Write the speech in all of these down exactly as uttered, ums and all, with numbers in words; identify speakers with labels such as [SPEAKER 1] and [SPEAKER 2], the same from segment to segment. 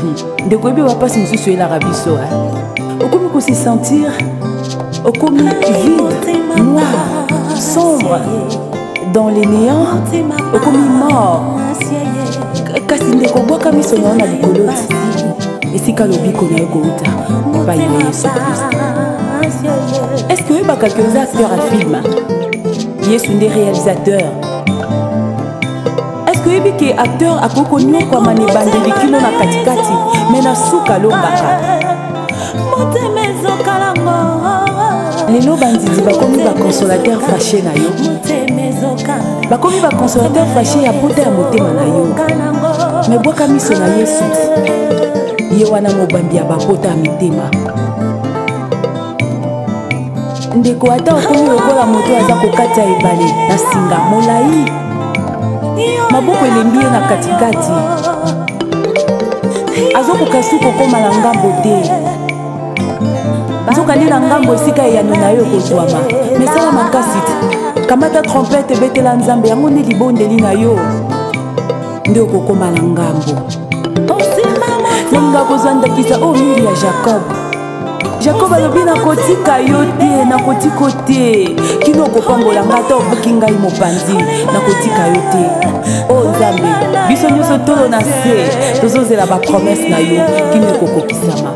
[SPEAKER 1] De quoi bien pas si nous sommes la rabisso. Au comme qu'on se sentir, au comme vide, noir, sombre, dans les néants, au comme mort. Kasi ndeko boka miso na na likolo ti esika lobiko na ekouta pa ina Yesu Christ. Est-ce que ba quelques acteurs à film Yesu ndé réalisateur? Est-ce que biki acteur akoko nyoko mane bandeli kino na katikati mena suka lombaka lelo bandidi bakomi ba consolateur fâché na yo bakomi ba consolateur fâché ya pota ya motema na yo. Mais boka miso na Yesu ye wana mobambi ya bapota ya mitema. Ndeko ata okomi lokola moto aza kokata ebale na singa molai maboko elembi ye na katikati azokoka suki okoma na ngambo te nzokali na ngambo esika eyano na yo ekozwama. mesala makasi te kamata trompete ebetela nzambe yango nde libondeli na yo nde okokoma na ngambo. Nalinga kozandakisa o mili ya Jacob. Jacob alobi nakotika yo te nakotiko te kino okopambola nga ata obuki ngai mopanzi nakotika yo te. O nzambe biso nyonso tolo na se tozozela bapromese na yo kino ekokokisama.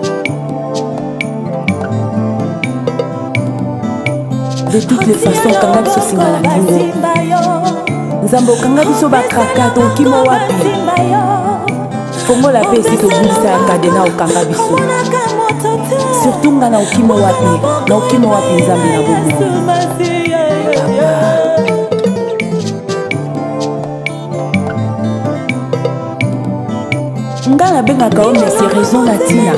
[SPEAKER 1] De toutes les façons kanga biso singa na lingo nzambe okanga biso bakraka tokimo wapi fongola pe esi tobundisa ya kadena okanga biso surtout nga na okimo wapi na okimo wapi nzambe na bomo nga nabengaka o merci raison na ntina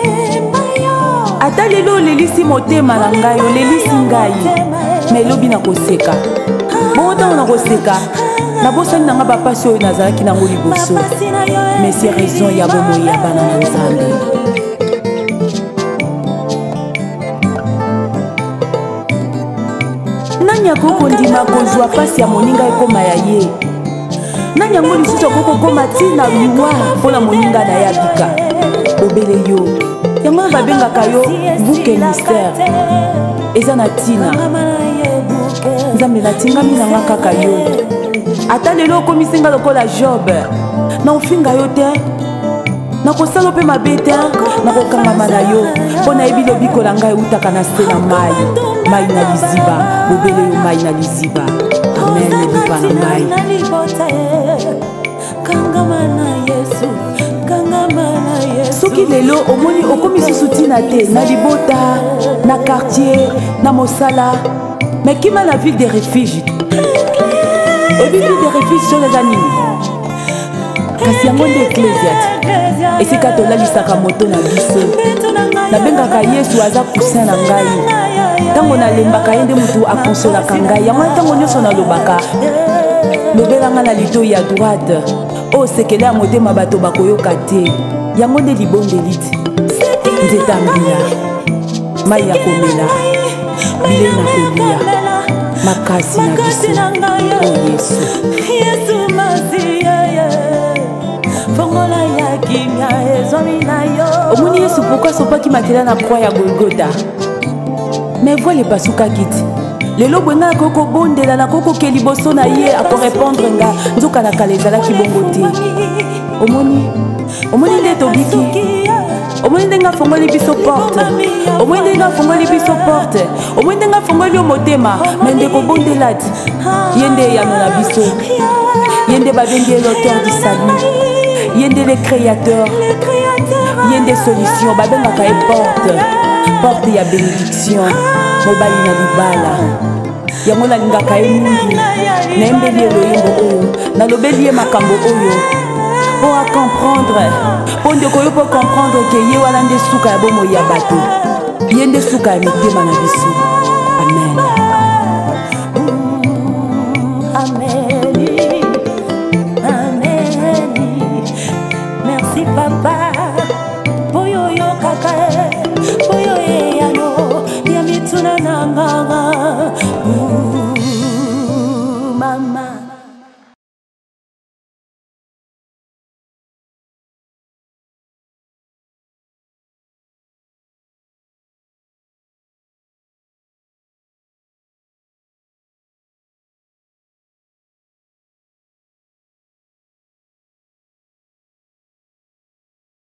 [SPEAKER 1] ata lelo olelisi motema na ngai olelisi ngai ma elobi na koseka bongo ntango na koseka nabosani nanga bapasi oyo nazalaki nango liboso mais c'est raison ya bomoi ya bana na nzambe. Nani akoko ndima kozwa pasi ya moninga ekoma ya ye? Nani yango lisusu akoko koma ntina liwa mpona moninga na ya bika obele yo yango babengaka yo bouke mystère eza na ntina nzambe natingami nanga kaka yo ata lelo okomisinga lokola Job na ofinga yo te nakosala mpe mabe te nakokangama na yo mpo nayebi lobiko na ngai eutaka na se na mai mai na liziba bobele yo mai na liziba amen ebiba na ngai. Soki lelo omoni okomi susu ntina te na libota na quartier na mosala mais kima na ville de refuge ebi ville de refuge so eza nini kasi yango nde ecclesia te esika tolalisaka moto na biso nabengaka Yesu aza kusin na ngai ntango nalembaka ye nde motu akonsolaka ngai yango ntango nyonso nalobaka lobelanga na litoi ya droite oyo sekele ya motema bato bakoyoka te yango nde libondeli ti nzeta mbila mai ya komela bilei na kolia makasi na biso o Yesu omoni Yesu pourquoi asopaki makila na croix ya Golgotha mais voile epasukaki ti lelo bwenga nakoki kobondela nakoki koke liboso na ye akorépondre nga nzoka na kala ezalaki bongo te. omoni omoni nde tobiki omoni ndenge afongoli biso porte omoni ndenge afongoli biso porte omoni ndenge afongoli yo motema me nde kobondela ti ye nde eyano na biso ye nde babengi l'auteur du salut ye nde le créateur ye nde solution babengaka ye porte porte ya bénédiction mobali na libala yango nalingaka ye mingi nayembeli eloyembo oyo nalobeli ye makambo oyo pour à comprendre pour ndeko yo pour comprendre que ye wana nde suka ya bomoi ya bato ye nde suka ya mitema na biso amen
[SPEAKER 2] amen amen merci papa.